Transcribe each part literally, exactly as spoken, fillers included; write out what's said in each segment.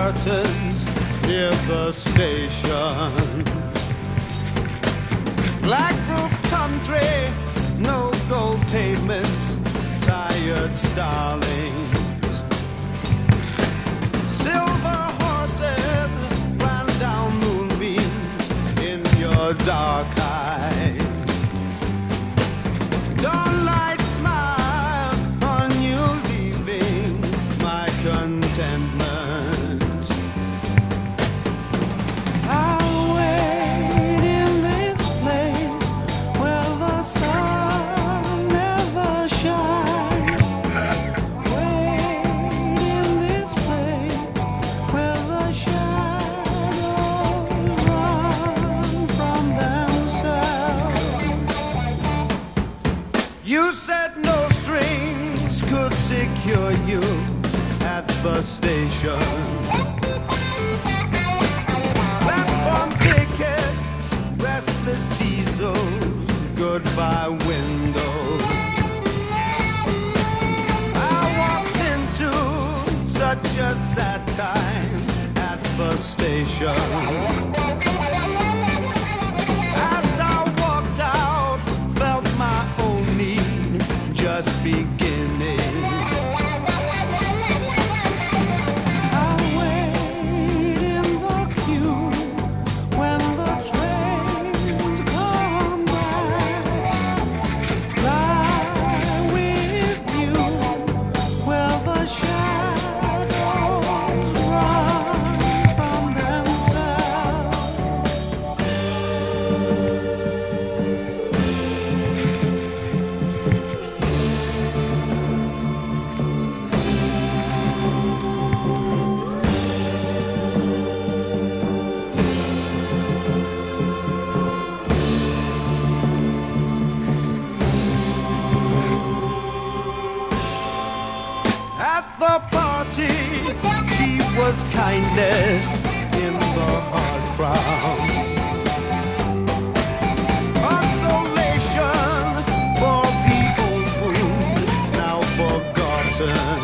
curtains near the station. Black roof country, no gold pavements, tired starlings. Silver horses ran down moonbeams in your dark eyes. Dawnlight smile on you, leaving my contentment. I'll wait in this place where the sun never shines. Wait in this place where the shadows run from themselves. You said no strings could secure you at the station. Platform ticket, restless diesels, goodbye windows. I walked into such a sad time at the station. As I walked out, felt my own need just beginning. I'll wait in the queue when the trains come back. Lie with you where the shadows run from themselves. At the party, she was kindness in the hard crowd. Consolation for the old wound now forgotten.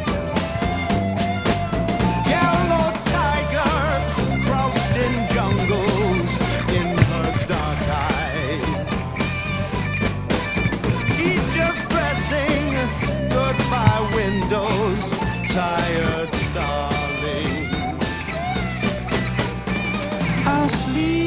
Yellow tigers crouched in jungles in her dark eyes. She's just dressing goodbye windows, tired starlings. I'll sleep